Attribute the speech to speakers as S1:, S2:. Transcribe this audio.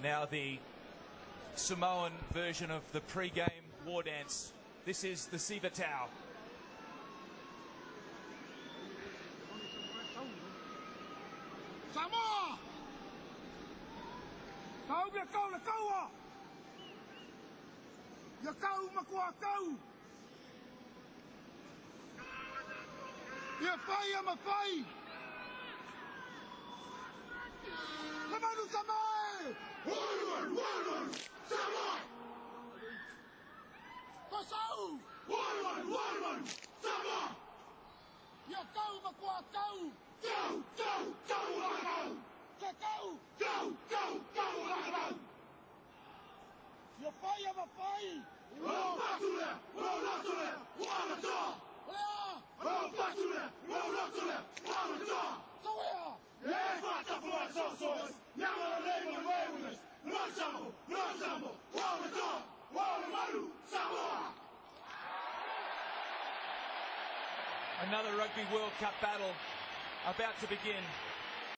S1: Now the Samoan version of the pre-game war dance. This is the Siva Tau.
S2: Samoa! Kau biar kau lah kau ah! Ya kau makua kau! Ya pai ama pai! Lamanu Samoa! One, Samoa! Pasau! One, Samoa! Ya kau makua kau! Kau! Ya pai ama pai! Roll patule! Wana jaw! Roll patule! Wana jaw! Sawia! Yeah, fata for so. Never leave away with us. No Sambo! Wana jaw! Wana malu! Samoa!
S1: Another Rugby World Cup battle about to begin.